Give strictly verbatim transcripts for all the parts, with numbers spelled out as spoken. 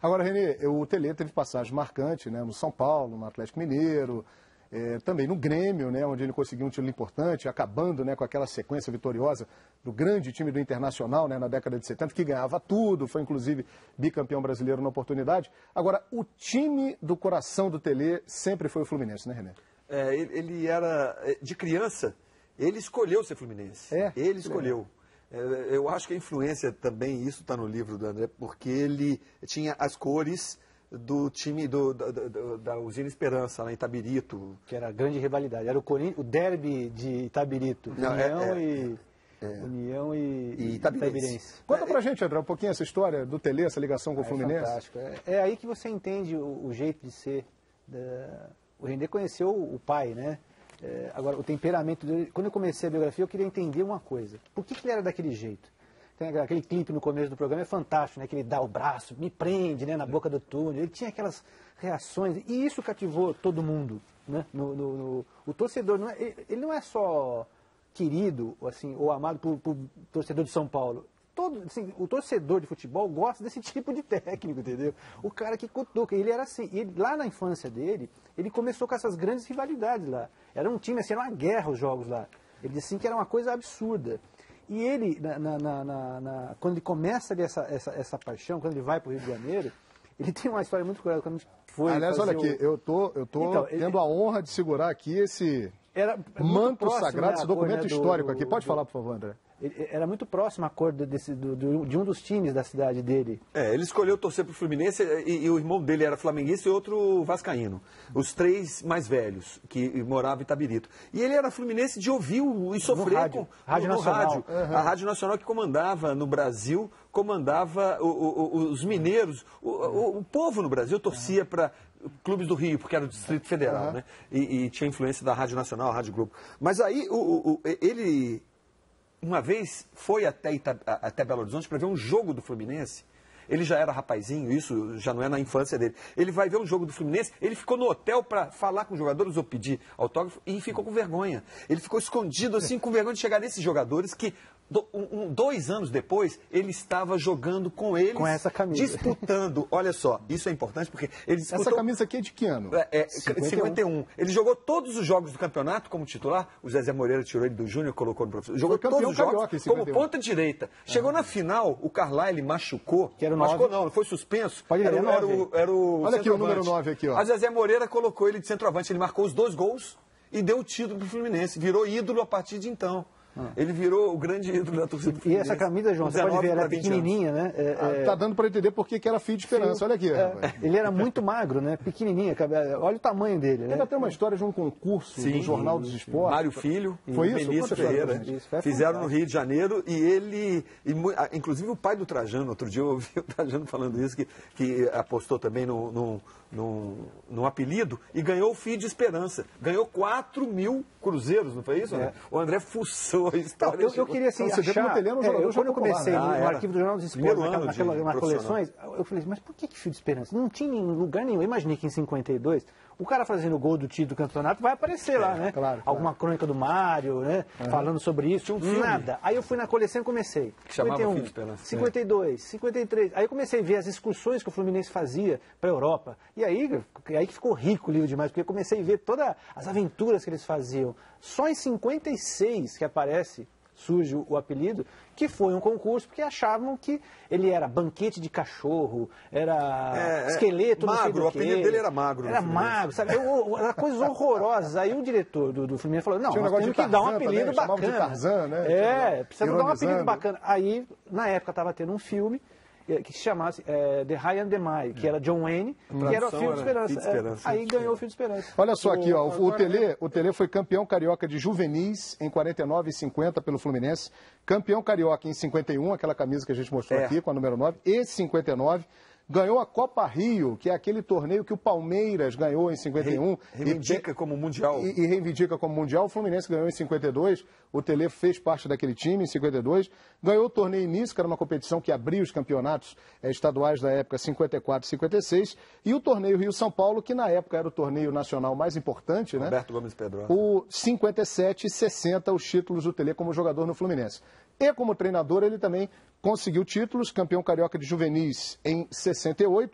Agora, Renê, o Tele teve passagem marcante, né, no São Paulo, no Atlético Mineiro, é, também no Grêmio, né, onde ele conseguiu um título importante, acabando, né, com aquela sequência vitoriosa do grande time do Internacional, né, na década de setenta, que ganhava tudo, foi inclusive bicampeão brasileiro na oportunidade. Agora, o time do coração do Tele sempre foi o Fluminense, né, Renê? É, ele, ele era, de criança, ele escolheu ser fluminense. É, ele escolheu. É, eu acho que a influência também, isso está no livro do André, porque ele tinha as cores do time do, da, da, da Usina Esperança, lá em Itabirito. Que era a grande rivalidade. Era o, Corin... o derby de Itabirito. Não, União, é, é, e... É. União e, e Itabirense. Itabirense. Conta pra gente, André, um pouquinho essa história do Tele, essa ligação com o Ah, Fluminense. É fantástico. É, é aí que você entende o, o jeito de ser. Da... O Renê conheceu o pai, né? É, agora, o temperamento dele... Quando eu comecei a biografia, eu queria entender uma coisa. Por que, que ele era daquele jeito? Tem aquele clipe no começo do programa, é fantástico, né? Que ele dá o braço, me prende, né? Na boca do túnel. Ele tinha aquelas reações, e isso cativou todo mundo, né? No, no, no... O torcedor, não é... ele não é só querido, assim, ou amado por, por torcedor de São Paulo. Todo, assim, o torcedor de futebol gosta desse tipo de técnico, entendeu? O cara que cutuca, ele era assim, ele, lá na infância dele, ele começou com essas grandes rivalidades lá. Era um time, assim, era uma guerra os jogos lá. Ele disse assim que era uma coisa absurda. E ele, na, na, na, na, quando ele começa ali essa, essa, essa paixão, quando ele vai para o Rio de Janeiro, ele tem uma história muito curiosa. Quando a gente foi Aliás, olha aqui, o... eu tô, eu tô então, tendo ele... a honra de segurar aqui esse era manto próximo, sagrado, né, esse documento cor, né, histórico do, aqui. Pode do, falar, por favor, André. Era muito próximo a cor desse, do, do, de um dos times da cidade dele. É, ele escolheu torcer para o Fluminense e, e o irmão dele era flamenguista e outro vascaíno. Os três mais velhos, que moravam em Itabirito. E ele era fluminense de ouvir e sofrer no rádio, com rádio no, no rádio. Uhum. A Rádio Nacional que comandava no Brasil, comandava o, o, os mineiros. O, o, o povo no Brasil torcia uhum. para clubes do Rio, porque era o Distrito Federal, uhum. né? E, e tinha influência da Rádio Nacional, a Rádio Globo. Mas aí o, o, ele... Uma vez foi até, Ita, até Belo Horizonte para ver um jogo do Fluminense. Ele já era rapazinho, isso já não é na infância dele. Ele vai ver um jogo do Fluminense, ele ficou no hotel para falar com os jogadores ou pedir autógrafo e ficou com vergonha. Ele ficou escondido assim, com vergonha de chegar nesses jogadores que do, um, dois anos depois ele estava jogando com eles, com essa camisa, disputando. Olha só, isso é importante porque ele disputou... Essa camisa aqui é de que ano? É, é, cinquenta e um. cinquenta e um. Ele jogou todos os jogos do campeonato como titular. O Zezé Moreira tirou ele do Júnior, colocou no professor. Jogou todos os jogos como ponta direita. Chegou uhum. na final, o Carlyle machucou. Que era o machucou não, não foi suspenso. Pode era, era, era, o, era o Olha aqui o número nove aqui, ó. A Zezé Moreira colocou ele de centroavante. Ele marcou os dois gols e deu o título pro Fluminense. Virou ídolo a partir de então. Ah. Ele virou o grande ídolo da torcida do Fluminense. E essa camisa, João, você pode ver, ela é pequenininha, anos. né? É, ah, tá dando para entender por que era Fio de Esperança. Olha aqui. É, ele era muito magro, né? Pequenininha. Olha o tamanho dele. Ainda né? tem uma história de um concurso Sim, do Jornal dos Esportes. Mário Filho, foi isso? Benício Ferreira. Isso, fizeram no Rio de Janeiro e ele, e, inclusive o pai do Trajano, outro dia eu ouvi o Trajano falando isso, que, que apostou também no, no, no, no apelido e ganhou o Fio de Esperança. Ganhou quatro mil cruzeiros, não foi isso? É. Né? O André fuçou a história. Eu, eu queria assim, então, achar, é, eu, quando eu comecei ah, no era. arquivo do Jornal dos Esportes, naquela, naquela, nas coleções, eu falei, mas por que, que Fio de Esperança? Não tinha em lugar nenhum. Eu imaginei que em cinquenta e dois, o cara fazendo o gol do título do campeonato vai aparecer é, lá, né? Claro, Alguma claro. crônica do Mário, né? Uhum. Falando sobre isso. Tinha um filme. Nada. Aí eu fui na coleção e comecei. Que chamava cinquenta e um, Fio de Esperança. cinquenta e dois, cinquenta e três. Aí eu comecei a ver as excursões que o Fluminense fazia para a Europa. E aí, aí que ficou rico o livro demais, porque eu comecei a ver todas as aventuras que eles faziam. Só em cinquenta e seis que aparece, surge o, o apelido, que foi um concurso, porque achavam que ele era banquete de cachorro, era é, esqueleto, magro, não sei do o apelido quê. dele era magro. Era magro, sabe? Eu, era coisas horrorosas. Aí o diretor do, do Fluminense falou, não, tinha nós um temos que dar um apelido também, bacana. De Tarzan, né? É, precisa dar um apelido bacana. Aí, na época, estava tendo um filme que se chamasse é, The High and the Mile, que era John Wayne, que era o Fio de Esperança. Fio de Esperança. É, aí ganhou o Fio de Esperança. Olha só aqui, ó, o, agora... Tele, o Tele foi campeão carioca de juvenis em quarenta e nove e cinquenta pelo Fluminense, campeão carioca em cinquenta e um, aquela camisa que a gente mostrou é. aqui com a número nove, e cinquenta e nove. Ganhou a Copa Rio, que é aquele torneio que o Palmeiras ganhou em cinquenta e um. Reivindica e, como mundial. E, e reivindica como mundial. O Fluminense ganhou em cinquenta e dois. O Tele fez parte daquele time em cinquenta e dois. Ganhou o torneio início, que era uma competição que abria os campeonatos eh, estaduais da época cinquenta e quatro e cinquenta e seis. E o torneio Rio-São Paulo, que na época era o torneio nacional mais importante, né? Roberto Gomes Pedrosa. O cinquenta e sete e sessenta, os títulos do Tele como jogador no Fluminense. E como treinador, ele também conseguiu títulos, campeão carioca de juvenis em sessenta e oito,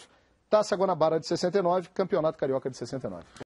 Taça Guanabara de sessenta e nove, Campeonato Carioca de sessenta e nove.